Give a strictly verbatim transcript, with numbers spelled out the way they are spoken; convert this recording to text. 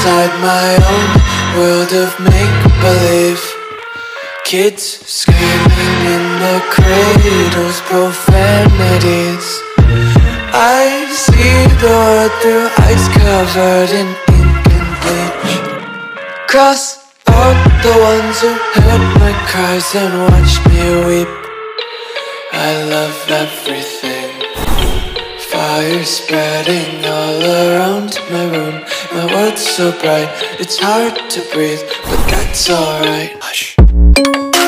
inside my own world of make-believe. Kids screaming in their cradles, profanities. I see the world through eyes covered in ink and bleach. Cross out the ones who heard my cries and watched me weep. I love everything. Fire spreading all around my room. My world's so bright, it's hard to breathe, but that's alright. Hush.